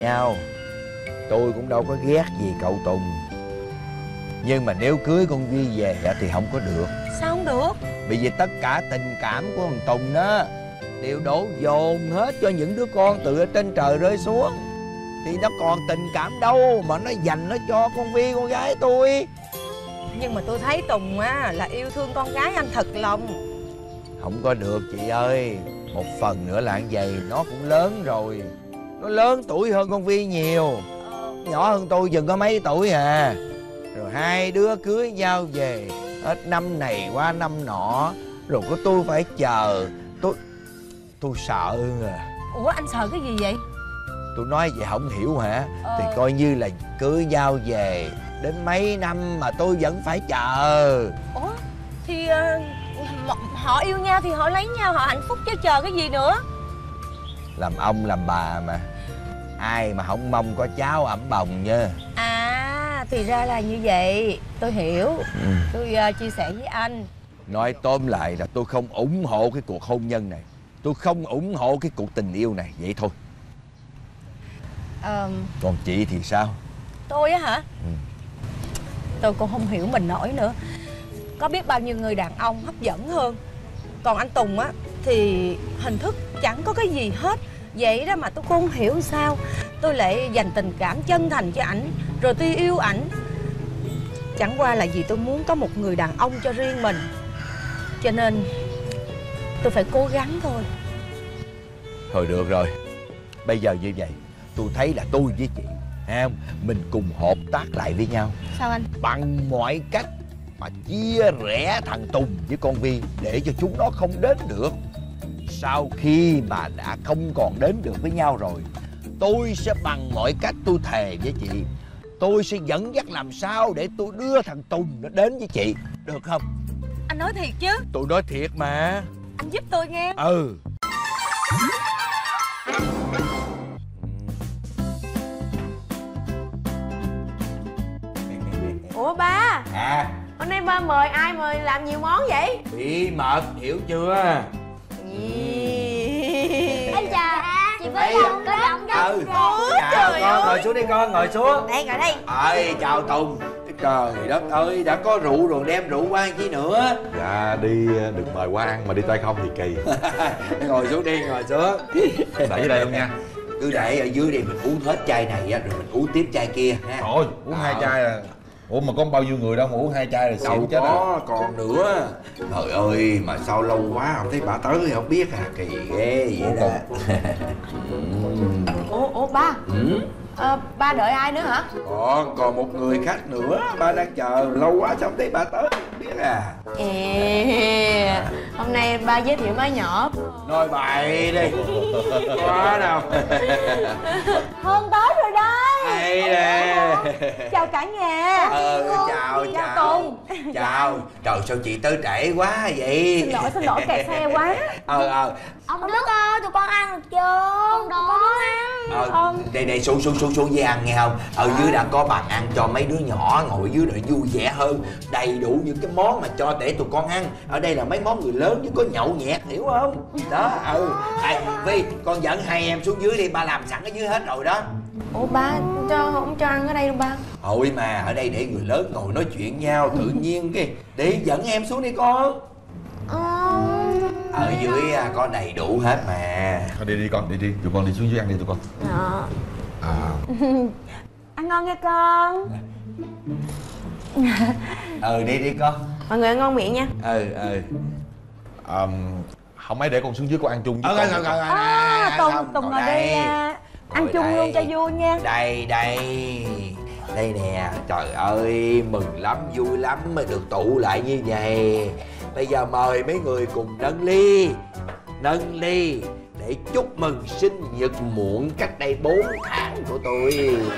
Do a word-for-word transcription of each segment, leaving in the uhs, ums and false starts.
nhau. Tôi cũng đâu có ghét gì cậu Tùng. Nhưng mà nếu cưới con Duy về thì không có được. Sao không được? Bởi vì tất cả tình cảm của thằng Tùng đó đều đổ dồn hết cho những đứa con từ ở trên trời rơi xuống. Thì nó còn tình cảm đâu mà nó dành nó cho con Vi con gái tôi. Nhưng mà tôi thấy Tùng á là yêu thương con gái anh thật lòng. Không có được chị ơi. Một phần nữa là anh vậy, nó cũng lớn rồi. Nó lớn tuổi hơn con Vi nhiều. Nhỏ hơn tôi chừng có mấy tuổi à. Rồi hai đứa cưới nhau về, hết năm này qua năm nọ, rồi có tôi phải chờ. Tôi Tôi sợ à. Ủa anh sợ cái gì vậy? Tôi nói vậy không hiểu hả? Ờ. Thì coi như là cưới nhau về đến mấy năm mà tôi vẫn phải chờ. Ủa thì uh, họ yêu nhau thì họ lấy nhau, họ hạnh phúc chứ chờ cái gì nữa. Làm ông làm bà mà, ai mà không mong có cháu ẵm bồng nha. À thì ra là như vậy. Tôi hiểu. ừ. Tôi uh, chia sẻ với anh. Nói tóm lại là tôi không ủng hộ cái cuộc hôn nhân này. Tôi không ủng hộ cái cuộc tình yêu này. Vậy thôi. um, Còn chị thì sao? Tôi á hả? ừ. Tôi cũng không hiểu mình nổi nữa. Có biết bao nhiêu người đàn ông hấp dẫn hơn. Còn anh Tùng á thì hình thức chẳng có cái gì hết. Vậy đó mà tôi cũng không hiểu sao tôi lại dành tình cảm chân thành cho ảnh, rồi tôi yêu ảnh. Chẳng qua là vì tôi muốn có một người đàn ông cho riêng mình, cho nên tôi phải cố gắng thôi. Thôi được rồi. Bây giờ như vậy, tôi thấy là tôi với chị ha, mình cùng hợp tác lại với nhau. Sao anh? Bằng mọi cách mà chia rẽ thằng Tùng với con Vi, để cho chúng nó không đến được. Sau khi mà đã không còn đến được với nhau rồi, tôi sẽ bằng mọi cách, tôi thề với chị, tôi sẽ dẫn dắt làm sao để tôi đưa thằng Tùng nó đến với chị. Được không? Anh nói thiệt chứ? Tôi nói thiệt mà. Anh giúp tôi nghe. Ừ. Ủa ba? À, hôm nay ba mời ai mời làm nhiều món vậy? bí mật, hiểu chưa? Anh chào chị với ông có giọng đó. Ừ. Chào con, ngồi xuống đi con, ngồi xuống. Đây ngồi đây. Ơi, chào Tùng. Trời đất ơi, đã có rượu rồi đem rượu qua chi nữa. Dạ đi đừng mời qua ăn mà đi tay không thì kỳ. Ngồi xuống đi, ngồi xuống. Để dưới đây luôn nha. Cứ để ở dưới đi, mình uống hết chai này rồi mình uống tiếp chai kia ha. Thôi uống hai chai à. Ủa mà có bao nhiêu người đâu mà uống hai chai là xỉu chết rồi. Đâu có, còn nữa. Trời ơi, mà sao lâu quá không thấy bà tới không biết à, kỳ ghê vậy đó. Ủa, ủa ba? Ừ? À, ba đợi ai nữa hả? Còn, còn một người khách nữa, ba đang chờ, lâu quá sao không thấy bà tới không biết à. Ê, hôm nay ba giới thiệu má nhỏ. Nói bậy đi. Quá đâu. Hơn tới rồi đây. Hay nè. Chào cả nhà. Ờ, chào, chào. Tùng. Chào. Trời sao chị tới trễ quá vậy? Xin lỗi, xin lỗi, kẹt xe quá. Ờ, ờ. Ông Đức ơi, tụi con ăn được chưa? Con đói. Con muốn ăn. Ờ, đây đây xuống xuống xuống xuống với ăn nghe không? Ở dưới đã có bàn ăn cho mấy đứa nhỏ ngồi dưới để vui vẻ hơn, đầy đủ những cái món mà cho để tụi con ăn. Ở đây là mấy món người lớn chứ có nhậu nhẹt, hiểu không? Đó. Ừ. À, Vi, con dẫn hai em xuống dưới đi, ba làm sẵn ở dưới hết rồi đó. Ủa ba, cho không cho ăn ở đây luôn ba? Thôi mà ở đây để người lớn ngồi nói chuyện nhau tự nhiên cái, để dẫn em xuống đi con. Ở dưới có đầy đủ hết mà. Thôi đi đi con, đi đi, tụi con đi xuống dưới ăn đi tụi con. Dạ. À. Ăn ngon nha con. Ừ, đi đi con. Mọi người ăn ngon miệng nha. Ừ, ừ. À, không ấy để con xuống dưới con ăn chung với Ừ, con. ừ, ừ, ừ. À, Tùng, Tùng ngồi đây nha. Ăn chung luôn cho vui nha. Đây, đây. Đây nè, trời ơi, mừng lắm, vui lắm mới được tụ lại như vậy. Bây giờ mời mấy người cùng nâng ly. Nâng ly để chúc mừng sinh nhật muộn cách đây bốn tháng của tôi.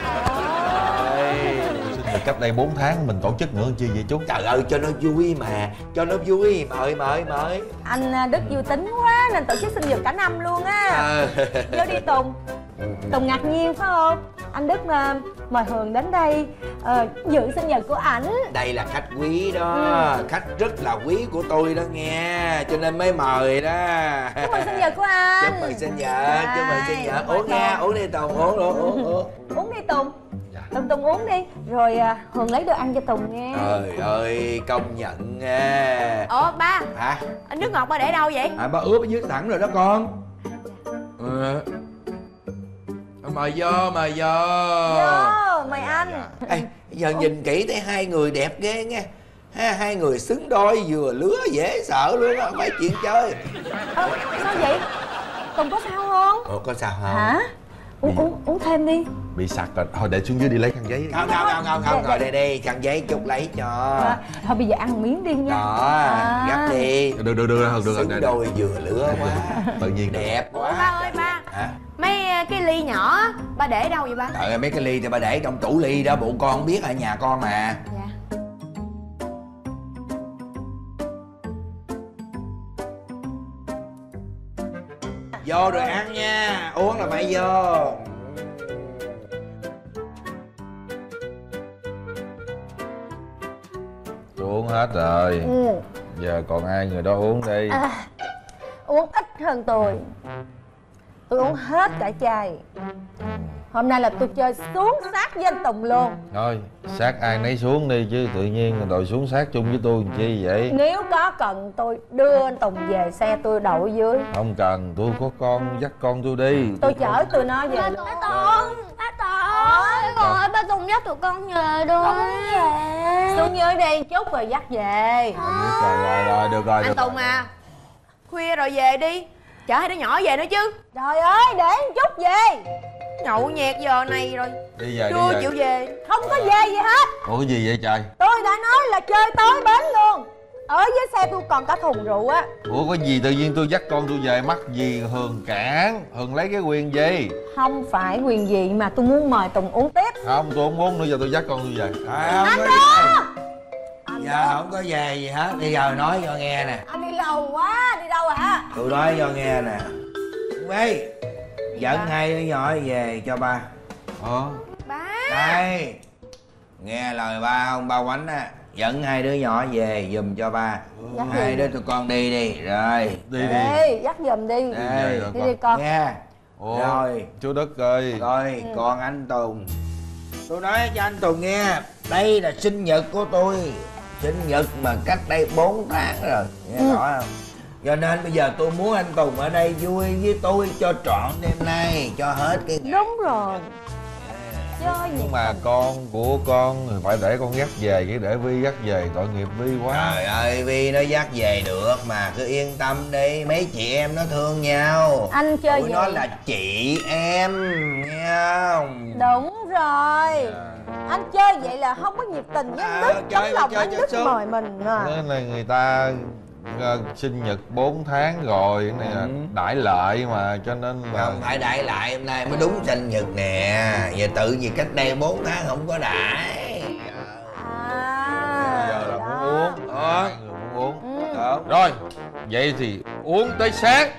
Sinh nhật cách đây bốn tháng mình tổ chức nữa chi vậy chú? Trời ơi, cho nó vui mà, cho nó vui, mời mời mời. Anh Đức vui tính quá nên tổ chức sinh nhật cả năm luôn á. À. Vô đi Tùng. Tùng ngạc nhiên phải không? Anh Đức mà mời Hường đến đây uh, dự sinh nhật của ảnh. Đây là khách quý đó, ừ. khách rất là quý của tôi đó nghe, cho nên mới mời đó. Chúc mừng sinh nhật của anh. Chúc mừng sinh nhật, chúc mừng sinh nhật. Uống nha, uống đi Tùng, uống uống uống uống. Uống đi Tùng. Tùng Tùng uống đi, rồi uh, Hường lấy đồ ăn cho Tùng nghe. Trời ơi, công nhận nha. Ủa ba. Hả? Anh nước ngọt ba để đâu vậy? À, ba ướp ở dưới sẵn rồi đó con. Ừ. Mời vô, mời vô. Vô, mời anh. Ê, giờ nhìn kỹ thấy hai người đẹp ghê nghe. Ha, hai người xứng đôi, vừa lứa dễ sợ luôn á, không phải chuyện chơi. Ờ, sao vậy? Tùng có sao không? Ủa, có sao không? Hả? Uống, uống, uống thêm đi. Bị sặc rồi, thôi để xuống dưới đi lấy khăn giấy. Không, không, không, không, không, ngồi đây đi, khăn giấy chút lấy cho. À, thôi bây giờ ăn miếng đi nha. Đó, à. gấp đi. Được, được, được, được, được. Xứng đôi vừa lứa quá. Tự nhiên. Đẹp quá. Ủa ba ơi ba. Hả? Mấy cái ly nhỏ á, ba để đâu vậy ba? Trời ơi, mấy cái ly thì ba để trong tủ ly đó, bộ con không biết ở nhà con mà. Dạ. Vô rồi ăn nha, uống là phải vô. Tôi uống hết rồi. Ừ. Giờ còn ai người đó uống đi. À, uống ít hơn tôi. Tôi uống hết cả chai. Hôm nay là tôi chơi xuống sát với anh Tùng luôn. Thôi, sát ai nấy xuống đi chứ tự nhiên rồi xuống sát chung với tôi làm chi vậy? Nếu có cần tôi đưa anh Tùng về xe tôi đậu dưới. Không cần, tôi có con, dắt con tôi đi. Tôi chở tụi nó về. Ba Tùng, ba Tùng. Rồi ba Tùng dắt tụi con về đi. Con muốn về. Xuống dưới đi chút rồi dắt về. Rồi, rồi, rồi, được rồi, Anh được Tùng à, khuya rồi về đi, chở hai đứa nhỏ về nữa chứ. Trời ơi, để một chút về. Nhậu nhẹt giờ này rồi Đi về, chưa đi chịu về. về. Không có về gì hết. Ủa cái gì vậy trời? Tôi đã nói là chơi tối bến luôn. Ở dưới xe tôi còn cả thùng rượu á. Ủa có gì tự nhiên tôi dắt con tôi về mắc gì Hường cản? Hường lấy cái quyền gì? Không phải quyền gì mà tôi muốn mời Tùng uống tiếp. Không, tôi không muốn nữa, giờ tôi dắt con tôi về. À, không có về. Giờ không có về gì hết, bây giờ nói cho nghe nè. Anh đi lâu quá, đi đâu hả? Tôi nói cho nghe nè. Ê, dẫn hai đứa nhỏ về cho ba. Ờ. Ba. Đây, nghe lời ba không, ba quánh á. Dẫn hai đứa nhỏ về giùm cho ba. Dạ, Hai gì? đứa tụi con đi đi, rồi. Đi đi. Đi, dắt giùm đi. Đây, Đi đi con. nghe. Ủa, Rồi. chú Đức ơi. Rồi, còn anh Tùng. Tôi nói cho anh Tùng nghe, đây là sinh nhật của tôi. Sinh nhật mà cách đây bốn tháng rồi, nghe Ừ. rõ không? Cho nên bây giờ tôi muốn anh Tùng ở đây vui với tôi cho trọn đêm nay, cho hết cái ngày. Đúng rồi. Chơi gì? Nhưng mà con của con thì phải để con dắt về, chứ để Vi dắt về tội nghiệp Vi quá. Trời ơi, Vi nó dắt về được mà, cứ yên tâm đi, mấy chị em nó thương nhau. Anh chơi Tụi gì? nó là chị em, nghe không? Đúng rồi. Anh chơi vậy là không có nhiệt tình với anh À, Đức. Tấm chơi, lòng chơi anh cho Đức sướng. mời mình à. Thế này người ta ờ, sinh nhật bốn tháng rồi, cái này là Ừ. đãi lợi mà, cho nên là Không phải đãi lại, hôm nay mới đúng sinh nhật nè. Giờ tự gì cách đây bốn tháng không có đãi. À. giờ là muốn đó. uống. Ờ. Hai người muốn uống. Ừ. Được. Rồi, vậy thì uống tới sáng.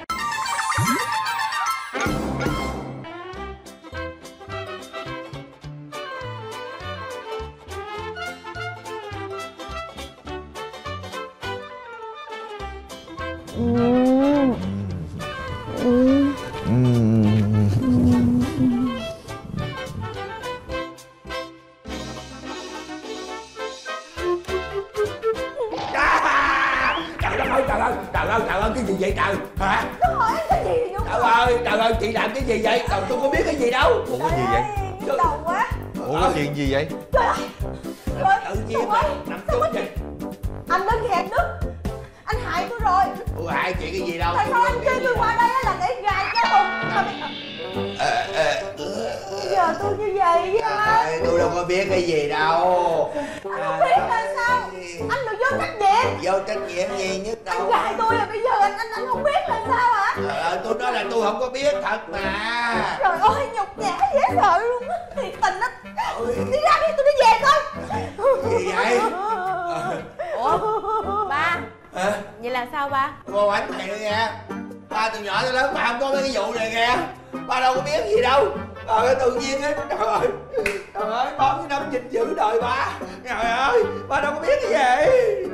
Ừ. Ừ. Trời đất ơi, trời ơi, trời ơi, trời ơi, cái gì vậy trời? Hả? Nó hỏi cái gì vậy? Trời ơi, trời ơi, chị làm cái gì vậy? Trời, tôi có biết cái gì đâu. Ủa cái gì vậy? Nhức đầu quá. Ủa cái chuyện gì vậy? Trời ơi. Trời ơi, Tự nhiên Tùng mà ơi, nằm Tùng xuống ơi. vậy. Anh Đức hẹn Đức. Anh hại tôi rồi. Ủa hại chị cái gì đâu? Tại sao anh kêu tôi qua đây á là để gài cho Tùng? Mà bây- Ờ, ờ, ờ. bây giờ tôi như vậy với anh. Ê, tôi đâu có biết cái gì đâu. Anh không biết là sao? Anh đừng vô trách nhiệm. Vô trách nhiệm gì nhất Anh đâu. gài tôi là bây giờ anh anh anh không biết là sao hả? Trời ơi, tôi nói là tôi không có biết thật mà. Trời ơi, nhục nhã dễ sợ luôn á. Thiệt tình á. Đi ra đi, tôi đi về thôi. Gì vậy? Ủa ba, Hả? vậy là sao ba? Cô ánh này nữa nha. Ba từ nhỏ tới lớn bà không có mấy cái vụ này kìa. Ba đâu có biết gì đâu. Trời ơi tự nhiên á. Trời ơi. Trời ơi bao nhiêu năm gìn giữ đời ba. Trời ơi ba đâu có biết cái gì.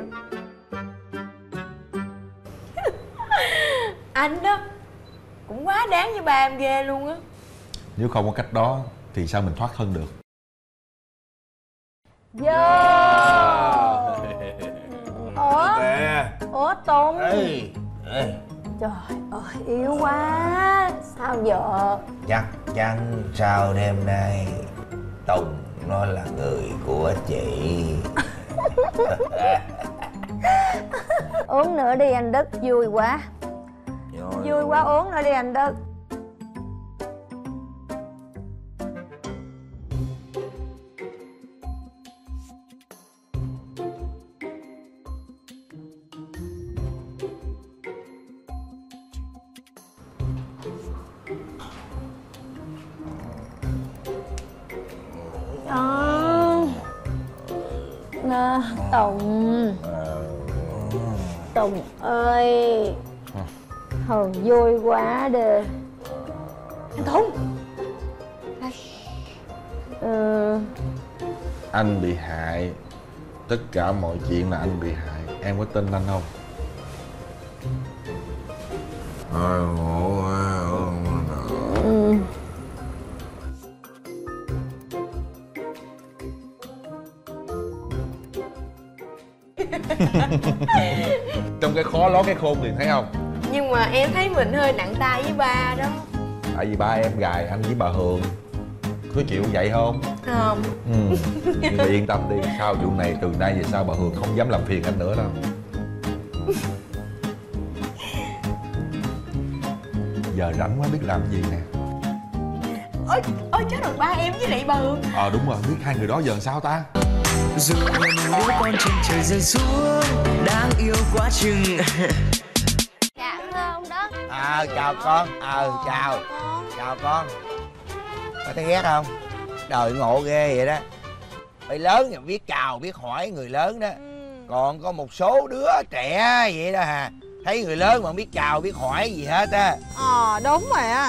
Anh đó cũng quá đáng với ba em ghê luôn á. Nếu không có cách đó thì sao mình thoát thân được. Vô. Ủa? Ủa Tùng? Ê. Ê. Trời ơi yêu quá. Sao vợ? Chắc chắn sau đêm nay Tùng nó là người của chị. Uống nữa đi anh Đức, vui quá. Rồi. Vui quá uống nữa đi anh Đức. Đó. Nè, Tùng. Tùng ơi. Thôi vui quá đi. Anh Tùng. Đây. Ừ. Anh bị hại. Tất cả mọi chuyện là anh bị hại. Em có tin anh không? Ai ngộ quá. Ừ. Trong cái khó ló cái khôn liền thấy không? Nhưng mà em thấy mình hơi nặng tay với ba đó. Tại vì ba em gài anh với bà Hường. Có chịu vậy không? Không. Ừ. Nhưng mà yên tâm đi. Sau vụ này từ nay về sau bà Hường không dám làm phiền anh nữa đâu. Giờ rảnh quá biết làm gì nè. Ôi, ôi chết rồi ba em với lại bà Hường. Ờ đúng rồi, biết hai người đó giờ làm sao ta? Dù là một đứa con trên trời rơi xuống đáng yêu quá chừng. Dạ thưa ông Đức. À chào con. Ờ à, chào. Chào con. Có thấy ghét không? Đời ngộ ghê vậy đó. Phải lớn thì biết chào biết hỏi người lớn đó. Còn có một số đứa trẻ vậy đó hà. Thấy người lớn mà không biết chào biết hỏi gì hết á. Ờ đúng rồi á.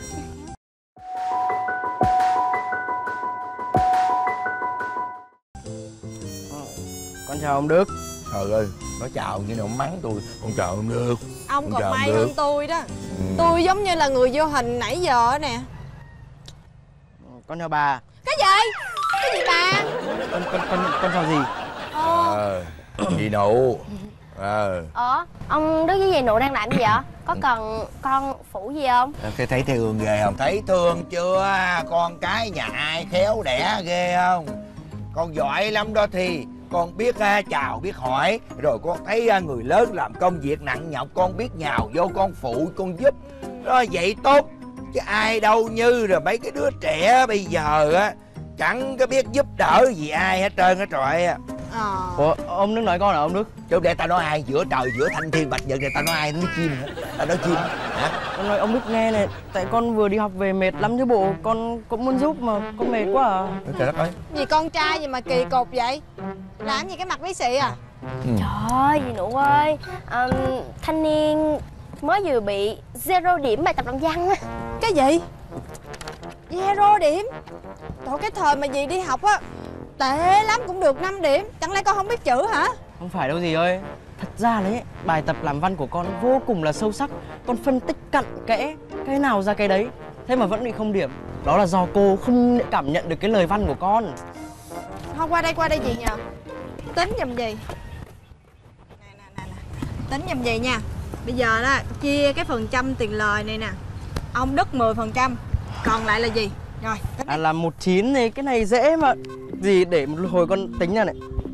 Con chào ông Đức. Trời ơi, nó chào như nào mắng tôi. Con chào ông Đức. Ông Con còn chào may ông Đức. hơn tôi đó. Ừ. Tôi giống như là người vô hình nãy giờ nè. Con chào bà. Cái gì? Cái gì bà? Con con con con chào gì? Ờ, chị Nụ. Ờ. Ủa, ông Đức với dì Nụ đang làm gì vậy? Có cần con phụ gì không? Cái thấy thương ghê không? Thấy thương chưa? Con cái nhà ai khéo đẻ ghê không? Con giỏi lắm đó Thi. Con biết uh, chào biết hỏi. Rồi con thấy uh, người lớn làm công việc nặng nhọc, con biết nhào vô con phụ con giúp. Đó vậy tốt. Chứ ai đâu như rồi mấy cái đứa trẻ bây giờ á chẳng có biết giúp đỡ gì ai hết trơn á trời. Ờ. Ủa ông Đức nói con hả ông Đức? Chứ để tao nói ai giữa trời giữa thanh thiên bạch nhật này tao nói ai nói chim hả? Tao nói chim hả? Con nói ông Đức nghe này. Tại con vừa đi học về mệt lắm chứ bộ. Con cũng muốn giúp mà con mệt quá à. Trời đất ơi. Gì con trai gì mà kỳ cục vậy? Làm gì cái mặt lý xị à? Ừ. Trời ơi, dì Nụ ơi. um, Thanh niên mới vừa bị zero điểm bài tập làm văn á. Cái gì? Zero điểm? Trời cái thời mà dì đi học á tệ lắm cũng được năm điểm. Chẳng lẽ con không biết chữ hả? Không phải đâu dì ơi. Thật ra đấy, bài tập làm văn của con vô cùng là sâu sắc. Con phân tích cặn kẽ, cái nào ra cái đấy. Thế mà vẫn bị không điểm. Đó là do cô không cảm nhận được cái lời văn của con. Thôi qua đây qua đây dì nhờ. Tính giùm dì. Nè nè nè nè. Tính giùm dì nha. Bây giờ đó chia cái phần trăm tiền lời này nè. Ông Đức mười phần trăm. Còn lại là gì? Rồi tính À là một chín thì cái này dễ mà. Gì để một hồi con tính ra này.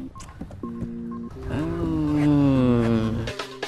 Uhm.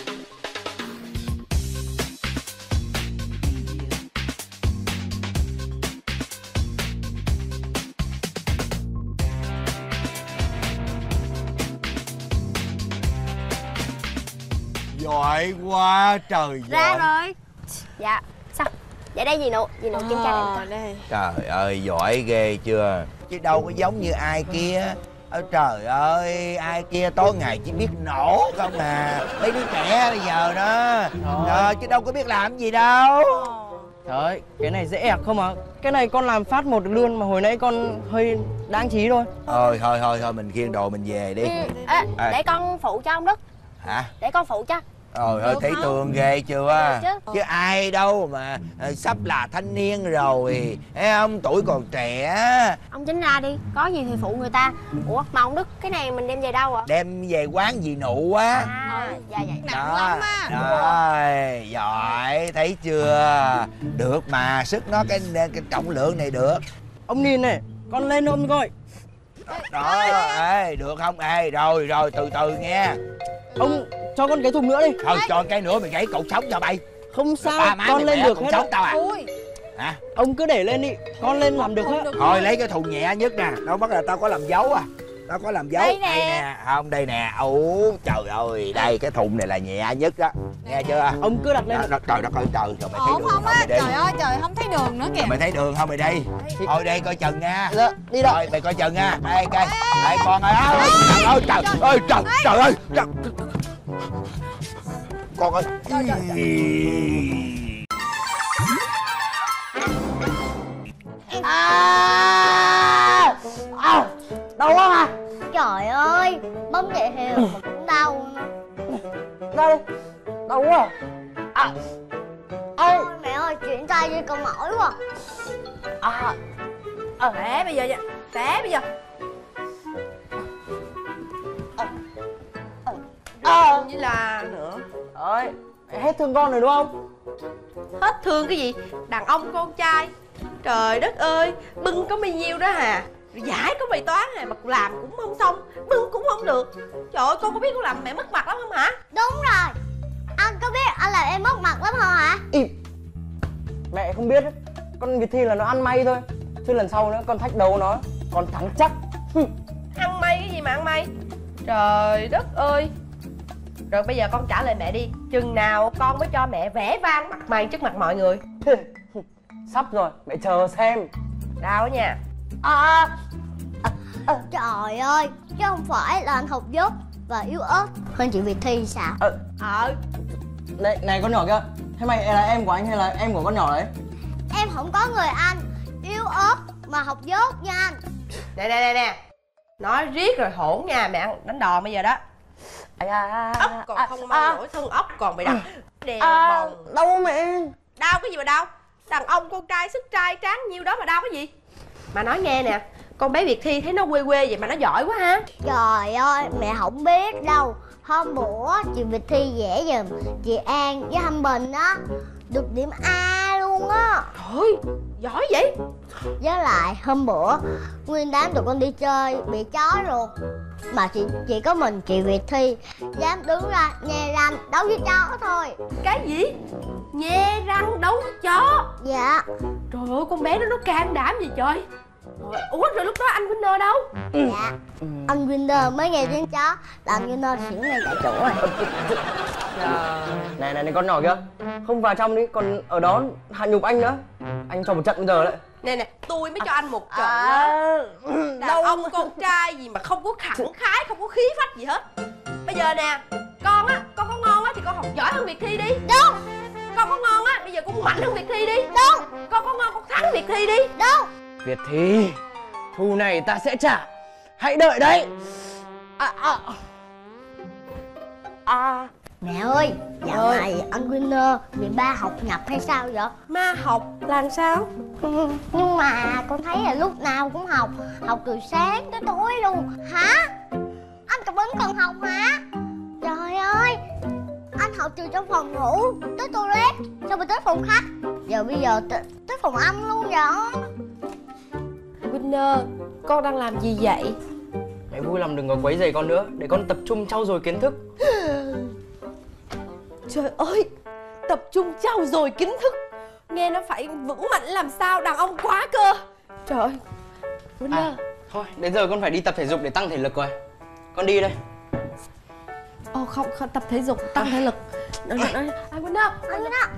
Giỏi quá trời Ra giỏi. rồi. Dạ, sao? Dạ đây dì Nụ, dì Nụ kiểm tra lại Ờ, coi. đây. Trời ơi giỏi ghê chưa? Chứ đâu có giống như ai kia. Ôi trời ơi, ai kia tối ngày chỉ biết nổ không à. Mấy đứa trẻ bây giờ đó. Trời, chứ đâu có biết làm gì đâu. Trời ơi, cái này dễ ẹc không à? Cái này con làm phát một luôn mà hồi nãy con hơi đáng trí thôi. Thôi thôi thôi thôi mình khiêng đồ mình về đi. Ừ. Ê, À. để con phụ cho ông Đức. Hả? Để con phụ cho. Trời ơi, thấy thương ghê chưa? Được Chứ ai đâu mà ờ, sắp là thanh niên rồi, thấy không? Tuổi còn trẻ. Ông chính ra đi, có gì thì phụ người ta. Ủa mà ông Đức, cái này mình đem về đâu ạ? Đem về quán dì Nụ á. À, dạ dạ. Đó, rồi, giỏi, thấy chưa? Được mà, sức nó cái, cái trọng lượng này được. Ông nhìn này, con lên ôm coi. Đó, ê, được không? Ê, rồi, rồi, từ từ nghe. Ông cho con cái thùng nữa đi. Thôi, cho cái nữa mày gãy cột sống cho bay. Không sao, Ba má con mày lên bẻ được cột hết. sống tao à? Ui, Hả? Ông cứ để lên đi, con lên làm được hết. Thôi, lấy cái thùng nhẹ nhất nè. Đâu bắt là tao có làm dấu à. Tao có làm dấu. Đây nè. Không, đây nè. Ủa, trời ơi, đây, cái thùng này là nhẹ nhất đó. Nghe chưa? Ông cứ đặt lên. Đó, trời đất ơi, trời, rồi mày thấy Ổn đường không không á? mày đi? Trời ơi trời, không thấy đường nữa kìa. Mày thấy đường không mày đi? Thôi đây coi chừng nha. Dạ, đi đâu? Thôi mày coi chừng nha. Đây coi. Đây con ơi. Trời ơi trời ơi trời trời ơi. Trời. Con ơi. À, à, đau không à? Trời ơi, bấm vậy thì mà cũng đau nữa. Đau, đau quá. À, ơi, Ôi mẹ ơi, chuyển tay với con mỏi quá. à, Ờ, té bây giờ nha. Té bây giờ. à, Như là nữa. ơi, hết thương con rồi đúng không? Hết thương cái gì? Đàn ông con trai. Trời đất ơi, bưng có bao nhiêu đó hà. Rồi giải có bài toán hà, mà làm cũng không xong, bưng cũng không được. Trời ơi, con có biết con làm mẹ mất mặt lắm không hả? Đúng rồi. Anh có biết anh làm em mất mặt lắm không hả? Im. Mẹ không biết, con Việt Thi là nó ăn may thôi. Chứ lần sau nữa con thách đấu nó, con thắng chắc. Ăn may cái gì mà ăn may? Trời đất ơi. Rồi bây giờ con trả lời mẹ đi. Chừng nào con mới cho mẹ vẽ vang mặt mày trước mặt mọi người? Sắp rồi, mẹ chờ xem. Đau đó nha. À, à, à, trời ơi, chứ không phải là anh học dốt và yếu ớt hơn chị Việt Thi sao? Ờ, Ờ. này, này con nhỏ kia, thế mày là em của anh hay là em của con nhỏ đấy? Em không có người anh yếu ớt mà học dốt nha anh. Nè nè nè nè. Nói riết rồi hỗn nha, mẹ ăn đánh đòn bây giờ đó. À, Ốc còn không mang nổi thân ốc còn bị đập đèo à, bồng. đau mẹ. Đau cái gì mà đau? Đàn ông con trai sức trai tráng nhiêu đó mà đau cái gì? Mà nói nghe nè, con bé Việt Thi thấy nó quê quê vậy mà nó giỏi quá ha. Trời ơi, mẹ không biết đâu. Hôm bữa chị Việt Thi vẽ giùm chị An với Thanh Bình á, được điểm A luôn á. Trời, giỏi vậy. Với lại hôm bữa nguyên đám tụi con đi chơi bị chó ruột, mà chỉ chỉ có mình chị Việt Thi dám đứng ra nhe răng đấu với chó thôi. Cái gì? Nhe răng đấu với chó? Dạ. Trời ơi, con bé đó nó can đảm gì trời. Rồi, ủa rồi lúc đó anh Winner đâu? Dạ. Anh Winner mới nghe tiếng chó làm Winner xỉu ngay tại chỗ rồi. Này này này con nhỏ kia, không vào trong đi, còn ở đó hạ nhục anh nữa. Anh cho một trận bây giờ đấy. Nè nè, tôi mới cho anh một trận À, đó. Đàn ông con trai gì mà không có khẳng khái, không có khí phách gì hết. Bây giờ nè, con á, con có ngon á thì con học giỏi hơn Việt Thi đi. Đúng. Con có ngon á, bây giờ con mạnh hơn Việt Thi đi. Đúng. Con có ngon, con thắng Việt Thi đi. Đúng. Việt Thi, thù này ta sẽ trả. Hãy đợi đấy. À, à. À. Mẹ ơi, dạo này anh Winner bị ba học nhập hay sao vậy? Ma học là làm sao? Ừ, nhưng mà con thấy là lúc nào cũng học, học từ sáng tới tối luôn. Hả? Anh Cẩm Bính còn học hả? Trời ơi, anh học từ trong phòng ngủ tới toilet, xong rồi tới phòng khách, giờ bây giờ tới, tới phòng ăn luôn vậy. Winner, con đang làm gì vậy? Mẹ vui lòng đừng có quấy rầy con nữa, để con tập trung trau dồi kiến thức. Trời ơi, tập trung trau dồi kiến thức. Nghe nó phải vững mạnh làm sao, đàn ông quá cơ. Trời ơi, Winner. À, thôi, đến giờ con phải đi tập thể dục để tăng thể lực rồi. Con đi đây. Ồ không, không, tập thể dục, tăng thể lực. Nói, nói, nói. À, Winner, Anh Winner.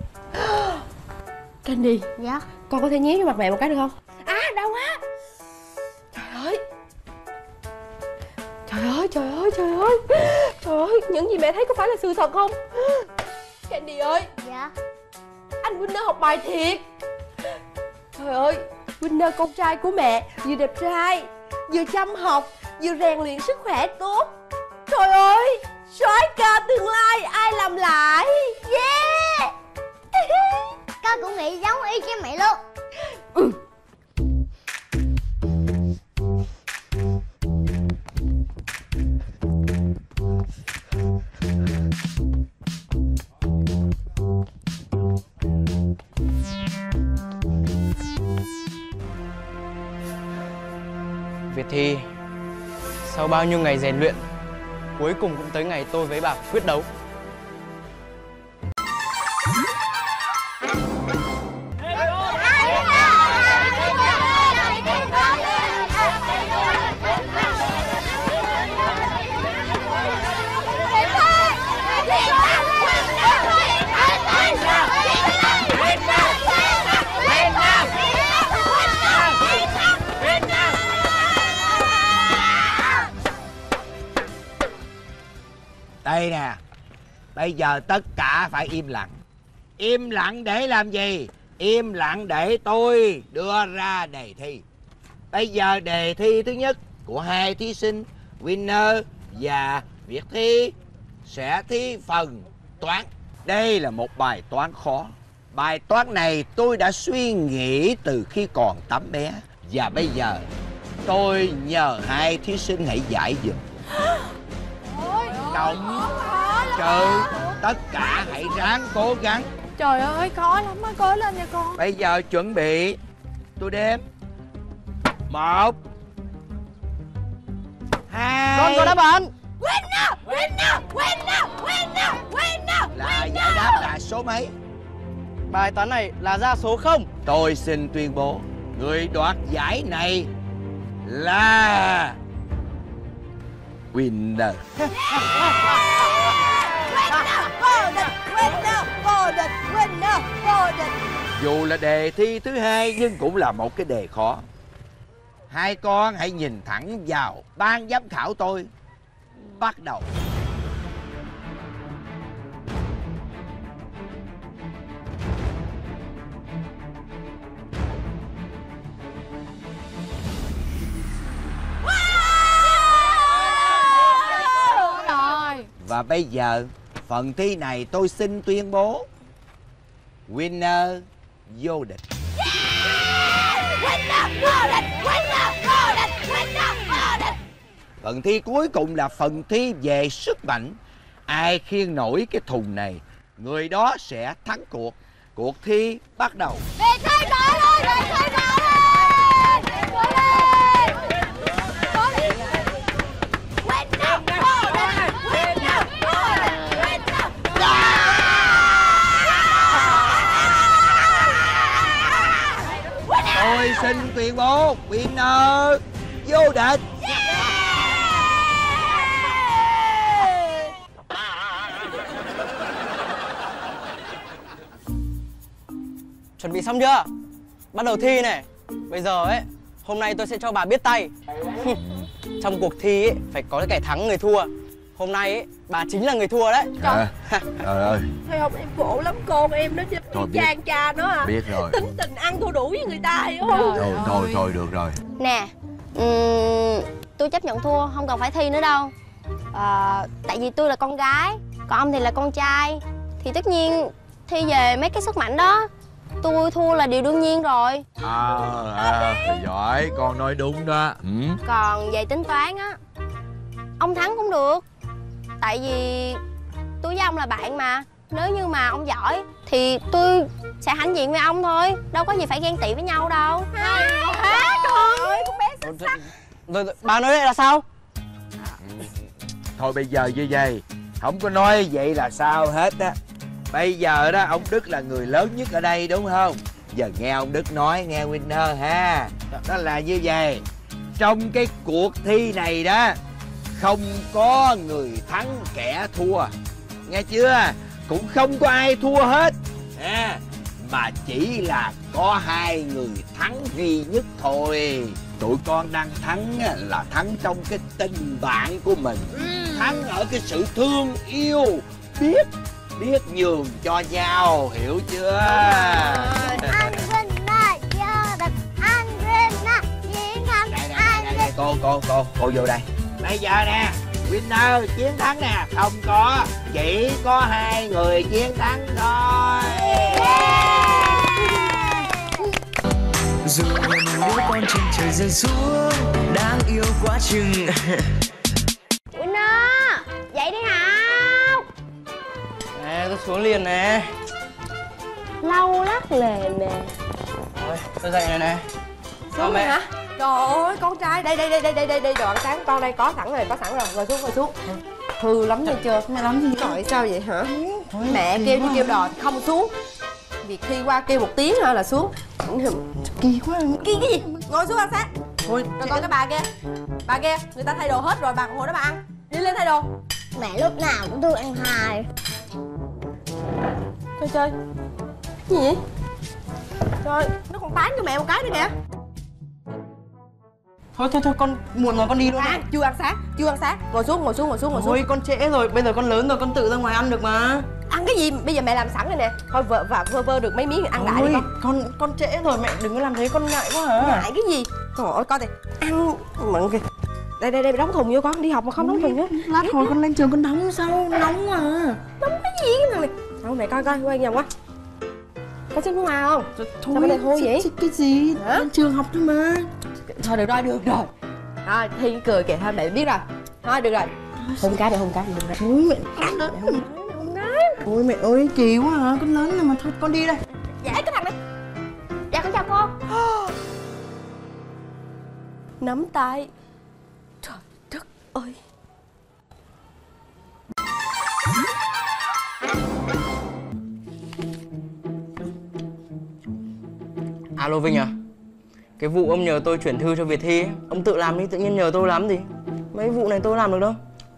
Candy, Dạ. con có thể nhéo cho mặt mẹ một cái được không? À, đau quá. Trời ơi. Trời ơi, trời ơi, trời ơi. Trời ơi, những gì mẹ thấy có phải là sự thật không? Candy ơi, Dạ. anh Winner học bài thiệt. Trời ơi, Winner con trai của mẹ vừa đẹp trai, vừa chăm học, vừa rèn luyện sức khỏe tốt. Trời ơi, soái ca tương lai ai làm lại. Yeah. Con cũng nghĩ giống y chang mẹ luôn. Ừ. Việt Thi, sau bao nhiêu ngày rèn luyện, cuối cùng cũng tới ngày tôi với bà quyết đấu. Đây nè, bây giờ tất cả phải im lặng. Im lặng để làm gì? Im lặng để tôi đưa ra đề thi. Bây giờ đề thi thứ nhất của hai thí sinh Winner và Việt Thi sẽ thi phần toán. Đây là một bài toán khó. Bài toán này tôi đã suy nghĩ từ khi còn tấm bé. Và bây giờ tôi nhờ hai thí sinh hãy giải giùm. Cộng trừ tất cả hãy ráng cố gắng. Trời ơi, khó lắm á, cố lên nha con. Bây giờ chuẩn bị. Tôi đếm. Một, hai. Con có đáp án. Winner, winner, winner, winner, winner. Là giải đáp là số mấy? Bài toán này là ra số không. Tôi xin tuyên bố người đoạt giải này là Winner. Vô địch, winner, vô địch, winner, vô địch. Dù là đề thi thứ hai nhưng cũng là một cái đề khó. Hai con hãy nhìn thẳng vào ban giám khảo tôi. Bắt đầu. Và bây giờ phần thi này tôi xin tuyên bố Winner vô địch. Yeah! Winner vô địch, winner vô địch, winner vô địch. Phần thi cuối cùng là phần thi về sức mạnh. Ai khiêng nổi cái thùng này, người đó sẽ thắng cuộc. Cuộc thi bắt đầu. Về thi gọi lên, về thi gọi lên. Gọi lên. Winner vô địch, winner vô địch, winner. Tôi xin tuyên bố Winner vô địch. Chuẩn bị xong chưa? Bắt đầu thi này. Bây giờ ấy, hôm nay tôi sẽ cho bà biết tay. Trong cuộc thi ấy, phải có kẻ thắng người thua. Hôm nay ấy, bà chính là người thua đấy. À, trời ơi. Thấy không, em khổ lắm con em đó chứ. Thôi, biết. Trang cha nó à. Biết rồi. Tính tình ăn thua đủ với người ta hiểu không? Thôi, thôi, thôi, được rồi. Nè, um, tôi chấp nhận thua, không cần phải thi nữa đâu. à, Tại vì tôi là con gái, còn ông thì là con trai. Thì tất nhiên thi về mấy cái sức mạnh đó, tôi thua là điều đương nhiên rồi. À, à giỏi, con nói đúng đó. Ừ. Còn về tính toán á, ông thắng cũng được. Tại vì tôi với ông là bạn mà. Nếu như mà ông giỏi thì tôi sẽ hãnh diện với ông thôi. Đâu có gì phải ghen tị với nhau đâu. Hay quá con ơi, con bé xuất sắc. Rồi, rồi bà nói đây là sao? Thôi bây giờ như vậy, không có nói vậy là sao hết á. Bây giờ đó ông Đức là người lớn nhất ở đây đúng không? Giờ nghe ông Đức nói, nghe Winner ha. Đó là như vậy. Trong cái cuộc thi này đó, không có người thắng kẻ thua, nghe chưa? Cũng không có ai thua hết à, mà chỉ là có hai người thắng duy nhất thôi. Tụi con đang thắng là thắng trong cái tình bạn của mình, thắng ở cái sự thương yêu, biết biết nhường cho nhau, hiểu chưa? cô cô cô vô đây. Bây giờ nè, winner chiến thắng nè, không có, chỉ có hai người chiến thắng thôi. Dù là mình đứa con trên trời rơi xuống, đáng yêu quá chừng. Winner, dậy đi học. Nè, tôi xuống liền nè. Lâu lắc lề nè. Thôi, tôi dậy này nè. Xuống mẹ hả? Trời ơi, con trai, đây đây đây đây đây đây đây đồ ăn sáng con đây, có sẵn rồi, có sẵn rồi, ngồi xuống ngồi xuống. Hư lắm nghe chưa? Mẹ làm gì? Trời sao vậy hả? Thôi, Mẹ kêu như kêu đò không xuống. Việc thi qua kêu một tiếng hả là xuống. Kỳ quá. Kỳ cái gì? Ngồi xuống ăn sáng. Thôi, Rồi còn cái bà kia, bà kia, người ta thay đồ hết rồi, bà còn ngồi đó bà ăn. Đi lên thay đồ. Mẹ lúc nào cũng tôi ăn hài. Chơi chơi. Cái gì vậy? Trời, nó còn tán cho mẹ một cái nữa kìa. thôi thôi thôi con muộn rồi, con đi luôn. À, chưa ăn sáng, chưa ăn sáng. Ngồi xuống, ngồi xuống, ngồi xuống, ngồi xuống. Thôi con trễ rồi, bây giờ con lớn rồi, con tự ra ngoài ăn được mà. Ăn cái gì? Bây giờ mẹ làm sẵn rồi nè. Thôi vợ và vơ vơ được mấy miếng ăn đại đi Thôi, con. con con trễ rồi, mẹ đừng có làm thế, con ngại quá hả? Ngại cái gì? Trời ơi con này ăn mặn kìa. Đây đây đây đóng thùng vô con, đi học mà không đóng thùng á. Lát hồi con lên trường con đóng sao? Nóng mà. Đóng cái gì cái thằng này? Đâu mẹ coi coi, quay vòng quá. Có xếp nước hoa không? Thôi, Sao bên đây hôi vậy? Cái gì? Hả? Lên trường học thôi mà. Thôi được rồi, được rồi. Thôi Thi cái cười kìa, thôi mẹ biết rồi. Thôi được rồi. Hôn cái để hôn cái, hôn cái. Thôi mẹ. Ôi mẹ ơi, kỳ quá hả? Con lớn rồi mà, thôi con đi đây. Giải cái thằng này. Dạ con chào cô. Nắm tay. Trời đất ơi. Alo Vinh à? Cái vụ ông nhờ tôi chuyển thư cho Việt Thi ấy, ông tự làm đi, tự nhiên nhờ tôi làm gì? Mấy vụ này tôi làm được đâu.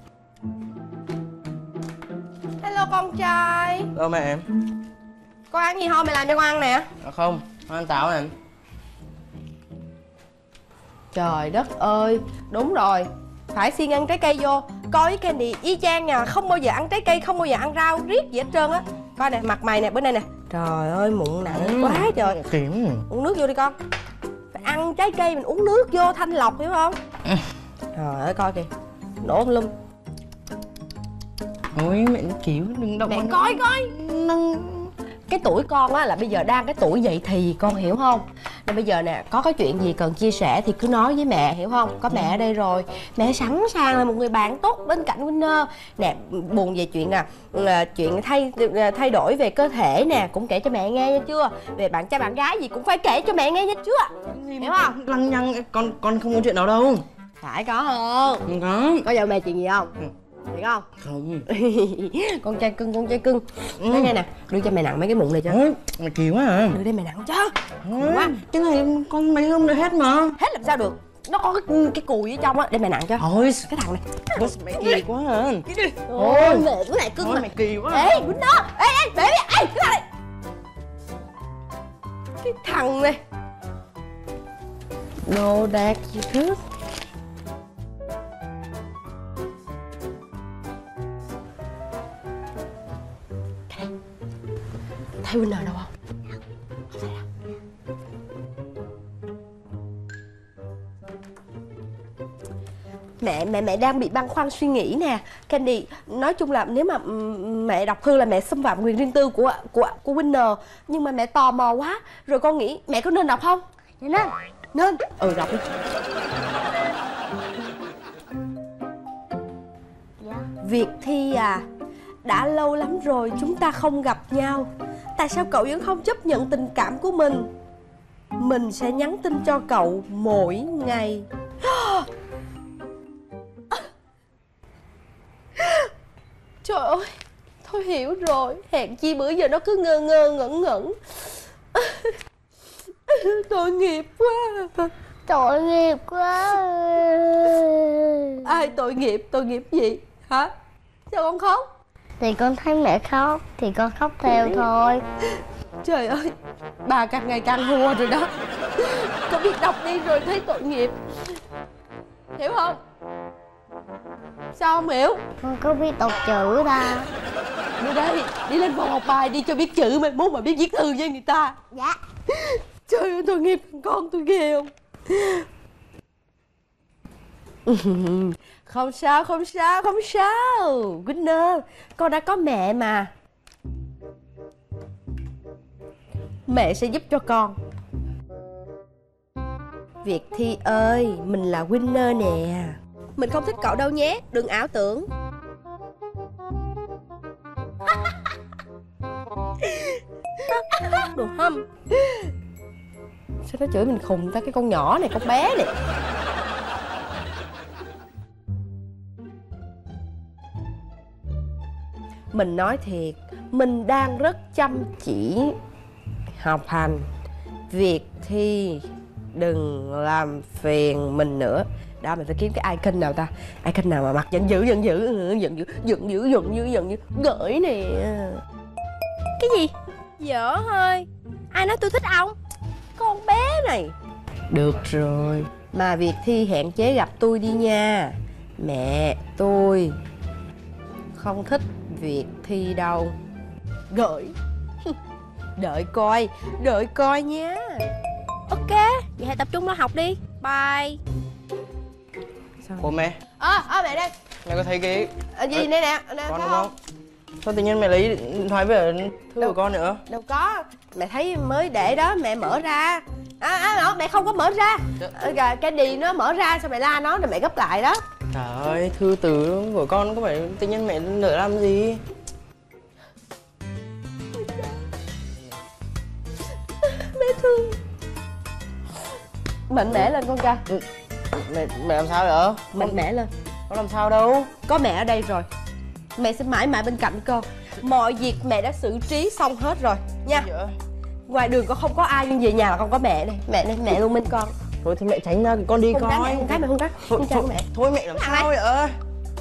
Hello con trai. Đâu mẹ em? Con ăn gì không? Mẹ làm cho con ăn nè. À không, con ăn táo này. Trời đất ơi. Đúng rồi, phải siêng ăn trái cây vô. Coi với Candy y chang nha, không bao giờ ăn trái cây, không bao giờ ăn rau riết gì hết trơn á. Coi nè, mặt mày nè, bữa nay nè. Trời ơi, mụn nặng quá trời. Kiểm. Uống nước vô đi con. Phải ăn trái cây mình uống nước vô thanh lọc, hiểu không? Trời ơi, coi kìa. Nổ lum. Ôi mẹ kiểu đừng động. Mẹ vào coi nữa. coi. Nâng. Cái tuổi con á là bây giờ đang cái tuổi dậy thì, con hiểu không? Nên bây giờ nè, có cái chuyện gì cần chia sẻ thì cứ nói với mẹ, hiểu không? Có mẹ ở đây rồi. Mẹ sẵn sàng là một người bạn tốt bên cạnh Winner. Nè, buồn về chuyện à, chuyện thay thay đổi về cơ thể nè, cũng kể cho mẹ nghe nha chưa? Về bạn trai bạn gái gì cũng phải kể cho mẹ nghe nha chưa? Hiểu không? Lăng nhăng, con con không có chuyện nào đâu. Phải có không? Không có. Có giận mẹ chuyện gì không? Ừ. Hiểu không? Không. Con trai cưng, con trai cưng. Nói nghe nè, đưa cho mẹ nặng mấy cái mụn này cho. Ôi, mày kỳ quá à. Đưa đây mẹ nặng cho. Thôi, cái này con mấy hôm nữa hết mà. Hết làm sao được? Nó có cái, cái cùi ở trong á, để mẹ nặng cho. Thôi, Cái thằng này. bớt mày kỳ quá à. Ôi, mẹ cái này cưng Thôi mà. mày kỳ quá à. Ê, Quýnh nó. Ê, ê, để đi. Ê, cái thằng này. Cái thằng này. Đồ đạc gì thứ. Thấy Winner đâu không? Mẹ mẹ mẹ đang bị băn khoăn suy nghĩ nè, Candy. Nói chung là nếu mà mẹ đọc thư là mẹ xâm phạm quyền riêng tư của của của Winner, nhưng mà mẹ tò mò quá, rồi con nghĩ mẹ có nên đọc không? Dạ nên. Nên. Ừ, đọc đi. Dạ. Việt Thi à, đã lâu lắm rồi chúng ta không gặp nhau. Tại sao cậu vẫn không chấp nhận tình cảm của mình? Mình sẽ nhắn tin cho cậu mỗi ngày. Trời ơi, thôi hiểu rồi. Hèn chi bữa giờ nó cứ ngơ ngơ ngẩn ngẩn. Tội nghiệp quá. Tội nghiệp quá. Ai tội nghiệp? Tội nghiệp gì? Hả? Sao con khóc? Thì con thấy mẹ khóc thì con khóc theo thôi. Trời ơi, bà càng ngày càng hùa rồi đó. Con biết đọc đi rồi thấy tội nghiệp. Hiểu không? Sao không hiểu? Con có biết đọc chữ ta. Đi đây, đi lên phòng học bài đi cho biết chữ mà muốn mà biết viết thư với người ta. Dạ. Trời ơi, tội nghiệp con tôi ghê không? Không sao, không sao, không sao. Winner, con đã có mẹ mà. Mẹ sẽ giúp cho con. Việt Thi ơi, mình là Winner nè. Mình không thích cậu đâu nhé, đừng ảo tưởng. Đồ hâm. Sao nó chửi mình khùng ta, cái con nhỏ này, con bé này. Mình nói thiệt, mình đang rất chăm chỉ học hành. Việc Thi đừng làm phiền mình nữa. Đó, mình phải kiếm cái icon nào ta? Icon nào mà mặt giận dữ, giận dữ, giận dữ, giận dữ, giận dữ, giận dữ, gửi nè. Cái gì? Dở thôi. Ai nói tôi thích ông? Con bé này. Được rồi, mà Việt Thi hạn chế gặp tôi đi nha. Mẹ tôi không thích Việt Thi đâu. Gửi. Đợi coi, đợi coi nha. Ok, vậy hãy tập trung lo học đi. Bye. Ủa mẹ? Ờ, à, à, mẹ đây. Mẹ có thấy cái... À, gì đây nè, nè con có đúng không? không? Sao tự nhiên mẹ lấy điện thoại về thư của con nữa? Đâu có, mẹ thấy mới để đó, mẹ mở ra. À, à, mẹ không có mở ra. À, cái đi nó mở ra, sao mẹ la nó rồi mẹ gấp lại đó. Trời ơi, thư từ của con có phải tự nhiên mẹ lỡ làm gì? Mẹ thương. Mạnh mẽ lên con trai. Ừ. Mẹ, mẹ làm sao vậy? Mạnh mẽ lên. Con làm sao đâu? Có mẹ ở đây rồi, mẹ sẽ mãi mãi bên cạnh con. Mọi việc mẹ đã xử trí xong hết rồi nha. Ngoài đường con không có ai, nhưng về nhà là con có mẹ đây. Mẹ đây, mẹ luôn bên con. Thôi thì mẹ tránh ra, con đi Không coi. đá mẹ, không đá mẹ, không đá. Thôi, Không chào thôi, mẹ. thôi mẹ làm Thằng sao này. vậy?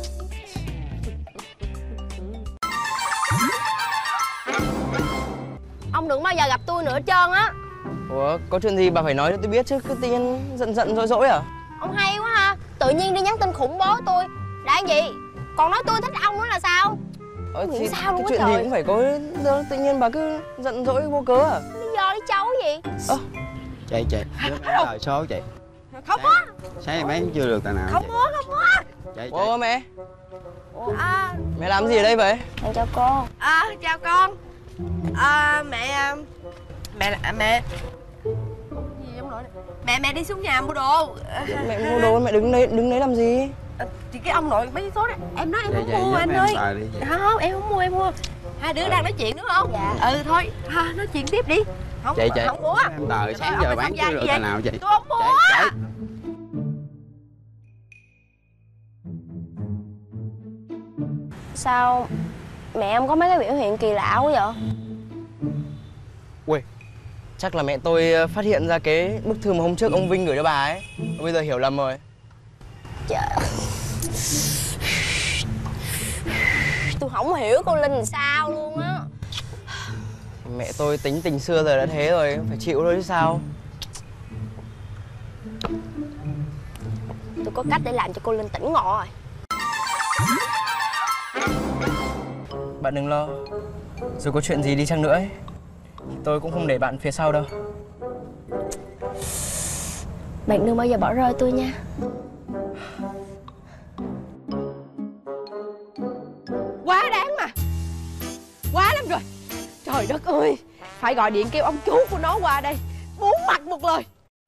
Ông đừng bao giờ gặp tôi nữa hết trơn á. Ủa, có chuyện gì bà phải nói cho tôi biết chứ, cứ tự nhiên giận giận dỗi dỗi à? Ông hay quá ha, tự nhiên đi nhắn tin khủng bố tôi. Đã gì? Còn nói tôi thích ông nữa là sao? Ờ, Nghĩ thì sao luôn cái á chuyện gì trời. cũng phải có, tự nhiên bà cứ giận dỗi vô cớ à? Lý do lý cháu gì? Chị chị lời số chị Không có. sáng em bán chưa được tài nào Không chị. có, không có. Chị chị Ủa mẹ, À, mẹ làm gì ở đây vậy? Thằng chào cô. à chào con. À, mẹ mẹ mẹ gì ông nội này? Mẹ mẹ đi xuống nhà mua đồ. Mẹ mua đồ, mẹ đứng đấy, đứng đấy làm gì? À, thì cái ông nội mấy số này em nói em Dạ, không dạ, mua giúp anh em ơi. xài đi chị. Không, em không mua, em mua. Hai đứa đang nói chuyện đúng không? Dạ. Ừ thôi, ha, nói chuyện tiếp đi. Không, chị chị không mua. em tờ sáng Ông giờ là bán không gian chưa được gì tài vậy? nào chị. Tôi không mua. Chị chị Sao mẹ ông có mấy cái biểu hiện kỳ lạ quá vậy? Ui, chắc là mẹ tôi ờ, phát hiện ra cái bức thư mà hôm trước ông Vinh gửi cho bà ấy. Bây giờ hiểu lầm rồi. Trời. Tôi không hiểu cô Linh làm sao luôn á. Mẹ tôi tính tình xưa giờ đã thế rồi, phải chịu thôi chứ sao. Tôi có cách để làm cho cô Linh tỉnh ngộ rồi. Bạn đừng lo, dù có chuyện gì đi chăng nữa ấy, thì tôi cũng không để bạn phía sau đâu. Bạn đừng bao giờ bỏ rơi tôi nha. Quá đáng mà. Quá lắm rồi. Trời đất ơi, phải gọi điện kêu ông chú của nó qua đây, bốn mặt một lời.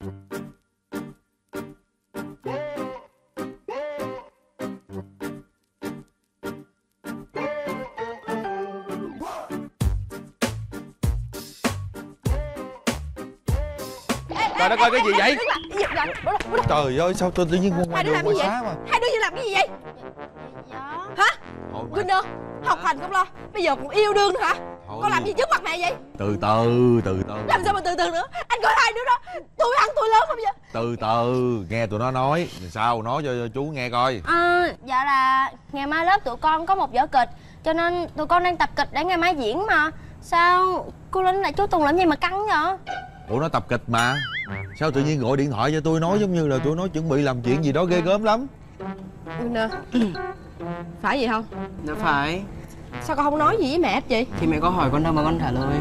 Trời đất ơi, cái gì vậy? Hai Trời ơi, sao tôi tự nhiên con ngoài đứa đường làm ngoài gì vậy? xá mà. Hai đứa làm cái gì vậy? Dạ. Hả? Thôi mà, Winner, học hành không lo, bây giờ còn yêu đương nữa hả? thôi Con làm gì trước mặt mẹ vậy? từ từ, từ từ. Làm sao mà từ từ nữa? Anh coi hai đứa đó, tôi ăn tôi lớn không vậy? Từ từ, nghe tụi nó nói. Sao nói cho chú nghe coi. À, dạ là ngày mai lớp tụi con có một vở kịch, cho nên tụi con đang tập kịch để ngày mai diễn mà. Sao cô Linh lại chú Tùng làm gì mà căng vậy? Ủa nó tập kịch mà. Sao tự nhiên gọi điện thoại cho tôi nói giống như là tụi nó chuẩn bị làm chuyện gì đó ghê gớm lắm. Winner, phải vậy không? Dạ phải. Sao con không nói gì với mẹ hết vậy? Thì mẹ có hỏi con đâu mà con trả lời.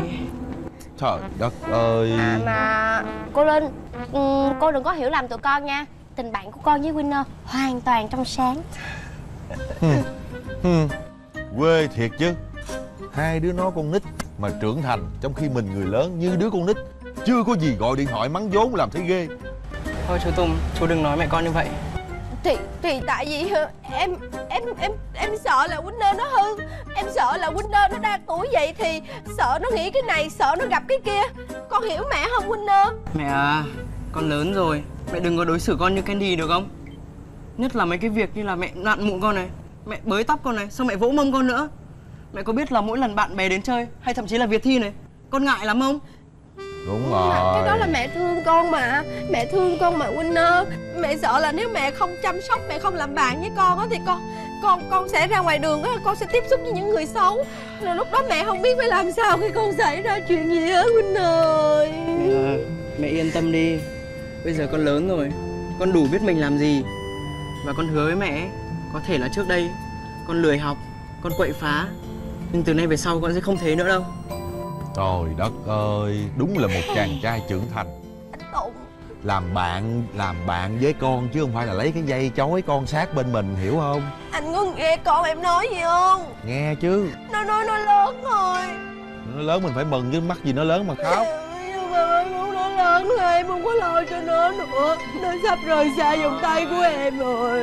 Trời đất ơi. À mà cô Linh, ừ, cô đừng có hiểu lầm tụi con nha. tình bạn của con với Winner hoàn toàn trong sáng. Hmm. Hmm. Quê thiệt chứ. Hai đứa nó con nít mà trưởng thành, trong khi mình người lớn như đứa con nít chưa có gì gọi điện thoại mắng vốn làm thấy ghê. Thôi chú Tùng, chú đừng nói mẹ con như vậy. Thì thì tại vì em em em em sợ là Winner nó hư. Em sợ là Winner nó đang tuổi vậy thì sợ nó nghĩ cái này, sợ nó gặp cái kia. Con hiểu mẹ không Winner? Mẹ à, con lớn rồi, mẹ đừng có đối xử con như Candy được không? Nhất là mấy cái việc như là mẹ nặn mụn con này, mẹ bới tóc con này, xong mẹ vỗ mông con nữa. Mẹ có biết là mỗi lần bạn bè đến chơi hay thậm chí là Việt thi này, con ngại lắm không? Đúng rồi. Cái đó là mẹ thương con mà. Mẹ thương con mà Winner. Mẹ sợ là nếu mẹ không chăm sóc, mẹ không làm bạn với con á thì con con con sẽ ra ngoài đường á, con sẽ tiếp xúc với những người xấu. Rồi lúc đó mẹ không biết phải làm sao khi con xảy ra chuyện gì hết Winner ơi. Mẹ à, mẹ yên tâm đi. Bây giờ con lớn rồi, con đủ biết mình làm gì. Và con hứa với mẹ, có thể là trước đây con lười học, con quậy phá, nhưng từ nay về sau con sẽ không thế nữa đâu. Trời đất ơi, đúng là một chàng trai trưởng thành. Anh Tùng, Làm bạn, làm bạn với con chứ không phải là lấy cái dây chói con sát bên mình, hiểu không? anh có nghe con em nói gì không? Nghe chứ. Nó nói nó lớn rồi. Nó lớn mình phải mừng chứ, mắc gì nó lớn mà khóc. Nhưng mà muốn nó lớn rồi em không có lo cho nó nữa. Nó sắp rời xa vòng tay của em rồi.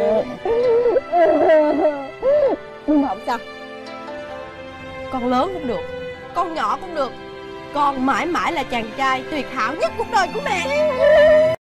Nhưng mà không sao. Con lớn cũng được, con nhỏ cũng được, con mãi mãi là chàng trai tuyệt hảo nhất cuộc đời của mẹ.